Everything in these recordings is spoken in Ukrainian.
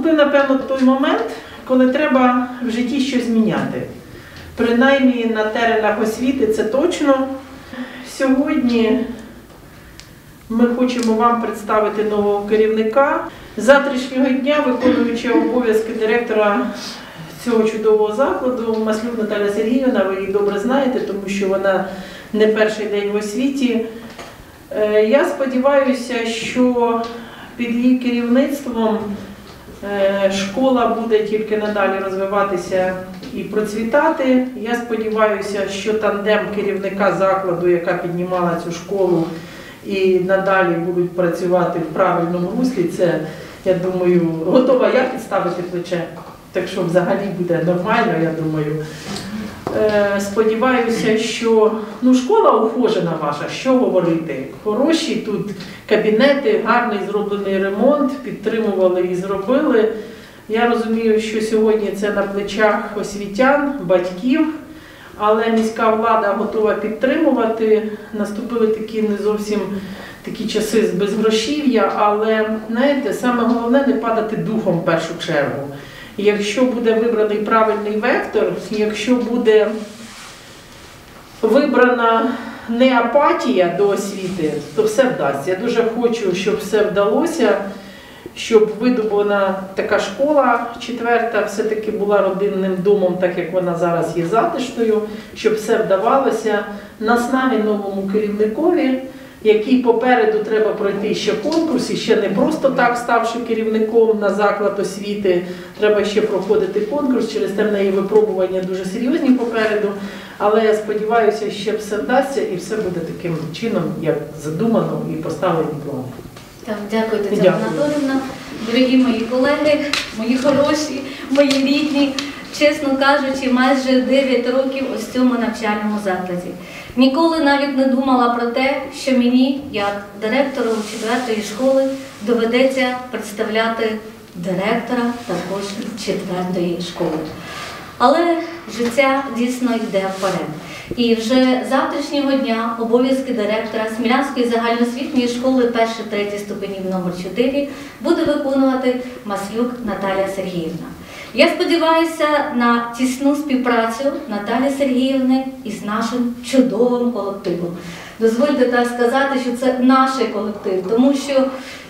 наступив, напевно, той момент, коли треба в житті щось зміняти. Принаймні на теренах освіти це точно. Сьогодні ми хочемо вам представити нового керівника. З завтрашнього дня, виконуючи обов'язки директора цього чудового закладу, Маслюк Наталя Сергіївна, ви її добре знаєте, тому що вона не перший день в освіті. Я сподіваюся, що під її керівництвом школа буде тільки надалі розвиватися і процвітати. Я сподіваюся, що тандем керівника закладу, яка піднімала цю школу, і надалі будуть працювати в правильному руслі. Це, я думаю, готова я підставити плече. Так що взагалі буде нормально, я думаю. Сподіваюся, що школа ухожена ваша, що говорити. Хороші тут кабінети, гарний зроблений ремонт, підтримували і зробили. Я розумію, що сьогодні це на плечах освітян, батьків, але міська влада готова підтримувати. Наступили такі не зовсім такі часи з безгрошів'я, але, знаєте, саме головне не падати духом в першу чергу. Якщо буде вибраний правильний вектор, якщо буде вибрана не апатія до освіти, то все вдасться. Я дуже хочу, щоб все вдалося, щоб видобувана така школа четверта все-таки була родинним домом, так як вона зараз є затишною, щоб все вдавалося. Наснаги новому керівникові, який попереду треба пройти ще конкурс, і ще не просто так, ставши керівником на заклад освіти, треба ще проходити конкурс, через те в неї випробування дуже серйозні попереду, але я сподіваюся, що все вдасться і все буде таким чином, як задумано і поставлені плани. Так, дякую, Тетяна Анатоліївна. Дорогі мої колеги, мої хороші, мої рідні, чесно кажучи, майже 9 років ось в цьому навчальному закладі. Ніколи навіть не думала про те, що мені, як директору 4-ї школи, доведеться представляти директора також 4-ї школи. Але життя дійсно йде вперед. І вже з завтрашнього дня обов'язки директора Смілянської загальноосвітньої школи 1-3 ступенів номер 4 буде виконувати Маслюк Наталія Сергіївна. Я сподіваюся на тісну співпрацю Наталії Сергіївни із нашим чудовим колективом. Дозвольте так сказати, що це наш колектив, тому що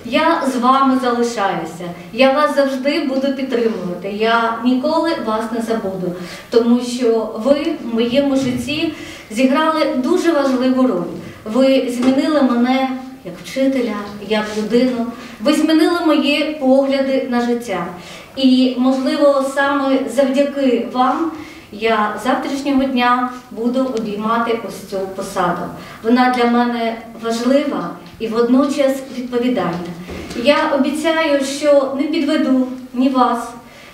я з вами залишаюся, я вас завжди буду підтримувати, я ніколи вас не забуду, тому що ви в моєму житті зіграли дуже важливу роль. Ви змінили мене як вчителя, як людину, ви змінили мої погляди на життя. І, можливо, саме завдяки вам я завтрашнього дня буду обіймати ось цю посаду. Вона для мене важлива і водночас відповідальна. Я обіцяю, що не підведу ні вас,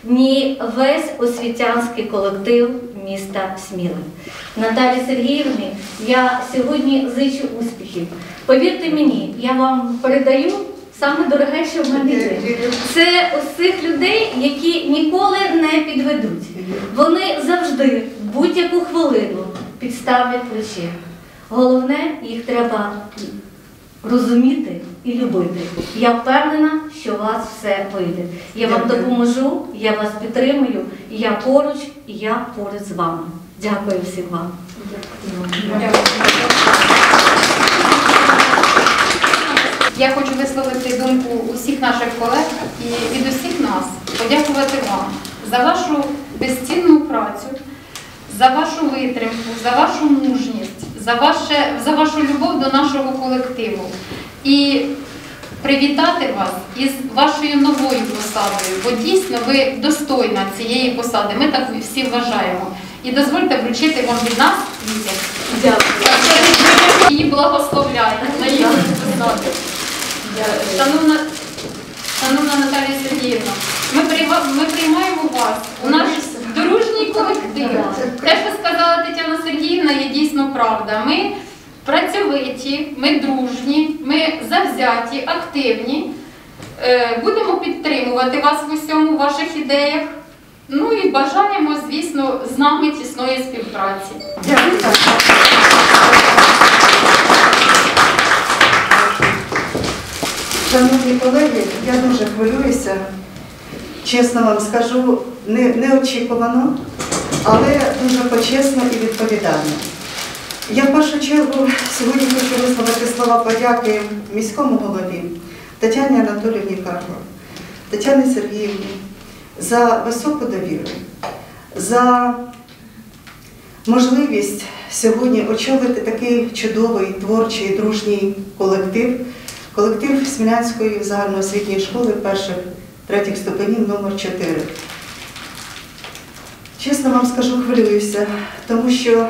ні весь освітянський колектив міста Сміли. Наталії Сергіївні я сьогодні зичу успіхів. Повірте мені, я вам передаю саме дороге, що в мене є. Це ось цих людей, які ніколи не підведуть. Вони завжди, в будь-яку хвилину, підставлять плече. Головне, їх треба розуміти і любити. Я впевнена, що у вас все вийде. Я вам допоможу, я вас підтримую, і я поруч, і я поряд з вами. Дякую всім вам. Дякую. Я хочу висловити думку усіх наших колег і від усіх нас подякувати вам за вашу безцінну працю, за вашу витримку, за вашу мужність, за вашу любов до нашого колективу. І привітати вас із вашою новою посадою, бо дійсно ви достойна цієї посади, ми так всі вважаємо. І дозвольте вручити вам від нас квіти. Дякую. Її благословляйте на її посаду. Шановна Наталія Сергіївна, ми приймаємо вас у наш дружній колектив. Те, що сказала Тетяна Сергіївна, є дійсно правда. Ми працьовиті, ми дружні, ми завзяті, активні. Будемо підтримувати вас в усьому, в ваших ідеях. Ну і бажаємо, звісно, з нами тісної співпраці. Дякую. Шановні колеги, я дуже хвилююся, чесно вам скажу, неочікувано, але дуже почесно і відповідально. Я в першу чергу сьогодні хочу висловити слова подяки міському голові Тетяні Анатоліївні Карло, Тетяні Сергіївні за високу довіру, за можливість сьогодні очолити такий чудовий, творчий, дружній колектив Смілянської загальноосвітньої школи перших-третіх ступенів номер 4. Чесно вам скажу, хвилююся, тому що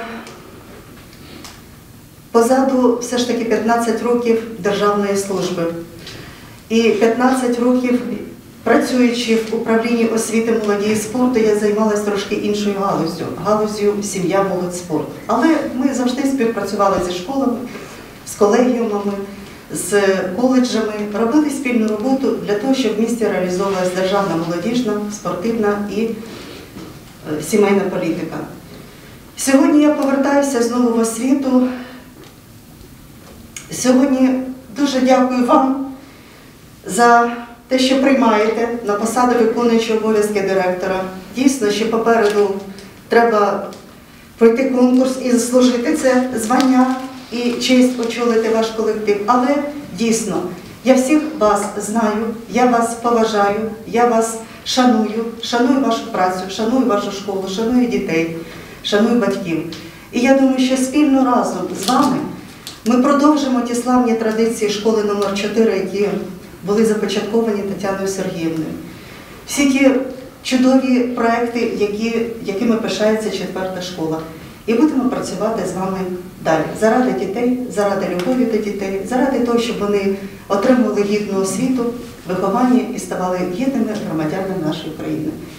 позаду все ж таки 15 років державної служби і 15 років працюючи в управлінні освіти, молоді і спорту, я займалася трошки іншою галуззю сім'я, молодь, спорт. Але ми завжди співпрацювали зі школами, з колегіумами, з коледжами, робили спільну роботу для того, щоб в місті реалізовувалася державна, молодіжна, спортивна і сімейна політика. Сьогодні я повертаюся знову в освіту. Сьогодні дуже дякую вам за те, що приймаєте на посаду виконуючого обов'язки директора. Дійсно, що попереду треба пройти конкурс і заслужити це звання і честь очолити ваш колектив. Але дійсно, я всіх вас знаю, я вас поважаю, я вас шаную вашу працю, шаную вашу школу, шаную дітей, шаную батьків. І я думаю, що спільно разом з вами ми продовжимо ті славні традиції школи номер 4, які були започатковані Тетяною Сергіївною. Всі ті чудові проекти, якими пишається 4-та школа. І будемо працювати з вами далі. Заради дітей, заради любові до дітей, заради того, щоб вони отримували гідну освіту, виховання і ставали гідними громадянами нашої країни.